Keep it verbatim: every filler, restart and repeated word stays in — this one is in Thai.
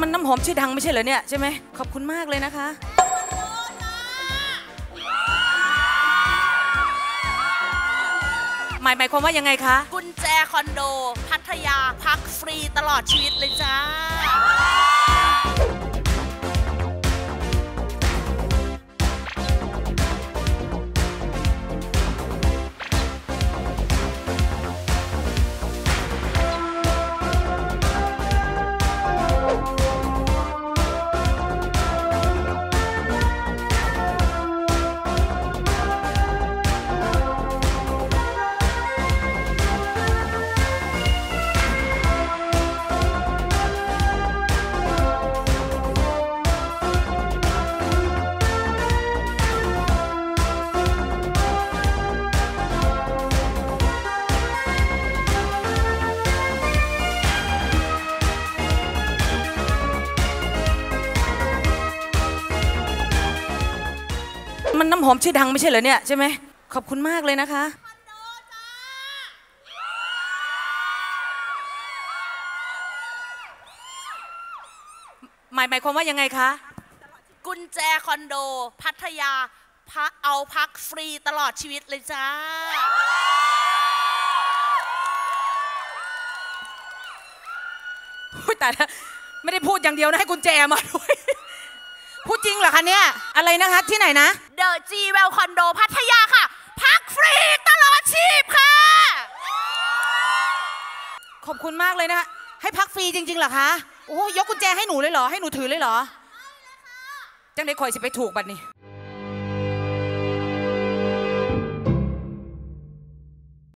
มันน้ำหอมชื่อดังไม่ใช่เหรอเนี่ยใช่ไหมขอบคุณมากเลยนะคะหมายหมายความว่ายังไงคะกุญแจคอนโดพัทยาพักฟรีตลอดชีวิตเลยจ้ามันน้ำหอมชื่อดังไม่ใช่เหรอเนี่ยใช่ไหมขอบคุณมากเลยนะคะหมายหมายความว่ายังไงคะกุญแจคอนโดพัทยาพักเอาพักฟรีตลอดชีวิตเลยจ้าแต่ไม่ได้พูดอย่างเดียวนะให้กุญแจมาด้วยพูดจริงเหรอคะเนี่ยอะไรนะคะที่ไหนนะเดอะจีเวลคอนโดพัทยาค่ะพักฟรีตลอดชีพค่ะขอบคุณมากเลยนะคะให้พักฟรีจริงๆเหรอคะโอ้ยกกุญแจให้หนูเลยเหรอให้หนูถือเลยเหรอจังได้คอยสิไปถูกบัดนี้